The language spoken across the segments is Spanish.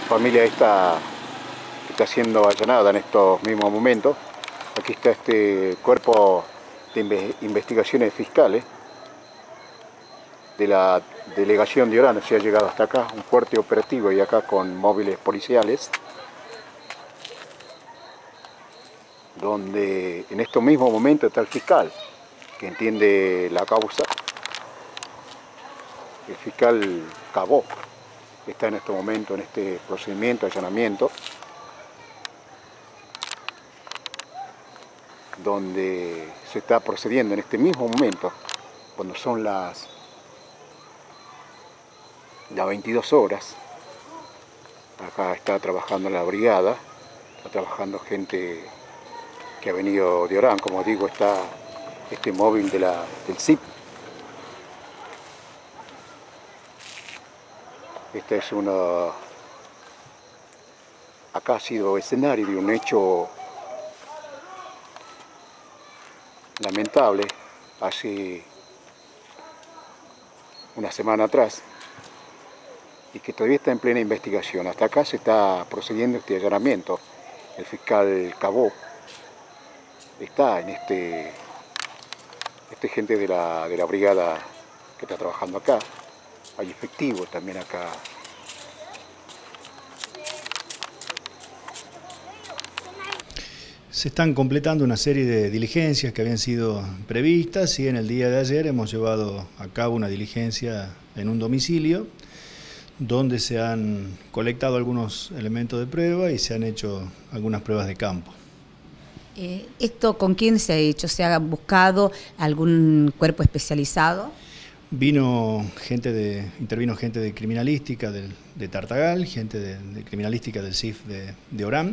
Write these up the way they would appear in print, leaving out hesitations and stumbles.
familia esta que está siendo allanada en estos mismos momentos. Aquí está este cuerpo de investigaciones fiscales de la delegación de Orán. Se ha llegado hasta acá, un fuerte operativo y acá con móviles policiales, donde en estos mismos momentos está el fiscal que entiende la causa. El fiscal Cabó está en este momento en este procedimiento de allanamiento, donde se está procediendo en este mismo momento, cuando son las 22 horas. Acá está trabajando la brigada, está trabajando gente que ha venido de Orán. Como digo, está este móvil del CIP. Esta es acá ha sido escenario de un hecho lamentable hace una semana atrás y que todavía está en plena investigación. Hasta acá se está procediendo este allanamiento. El fiscal Cabó está en gente de la brigada que está trabajando acá. Hay efectivos también acá. Se están completando una serie de diligencias que habían sido previstas y en el día de ayer hemos llevado a cabo una diligencia en un domicilio donde se han colectado algunos elementos de prueba y se han hecho algunas pruebas de campo. ¿Esto con quién se ha hecho? ¿Se ha buscado algún cuerpo especializado? Intervino gente de criminalística de Tartagal, gente de criminalística del CIF de Orán,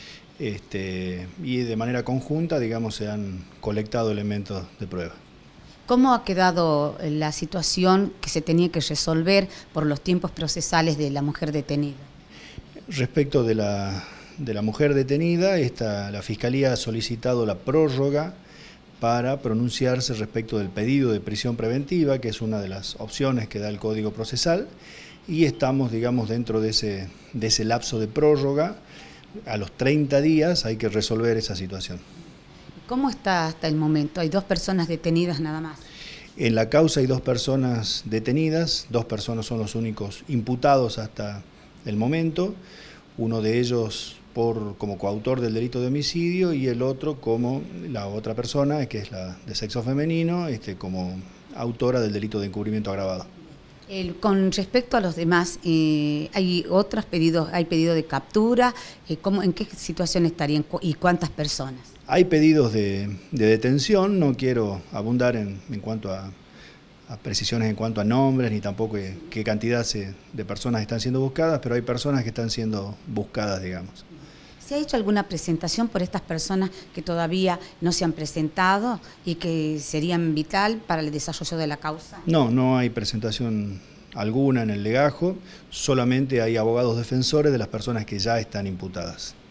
y de manera conjunta, digamos, se han colectado elementos de prueba. ¿Cómo ha quedado la situación que se tenía que resolver por los tiempos procesales de la mujer detenida? Respecto de la mujer detenida, la Fiscalía ha solicitado la prórroga para pronunciarse respecto del pedido de prisión preventiva, que es una de las opciones que da el Código Procesal, y estamos, digamos, dentro de ese lapso de prórroga. A los 30 días hay que resolver esa situación. ¿Cómo está hasta el momento? ¿Hay 2 personas detenidas nada más? En la causa hay 2 personas detenidas, 2 personas son los únicos imputados hasta el momento, uno de ellos como coautor del delito de homicidio y el otro como la otra persona, que es la de sexo femenino, como autora del delito de encubrimiento agravado. Con respecto a los demás, ¿hay otros pedidos? ¿Hay pedido de captura? ¿En qué situación estarían y cuántas personas? Hay pedidos de detención, no quiero abundar en cuanto a precisiones en cuanto a nombres, ni tampoco qué cantidad de personas están siendo buscadas, pero hay personas que están siendo buscadas, digamos. ¿Se ha hecho alguna presentación por estas personas que todavía no se han presentado y que serían vital para el desarrollo de la causa? No, no hay presentación alguna en el legajo, solamente hay abogados defensores de las personas que ya están imputadas.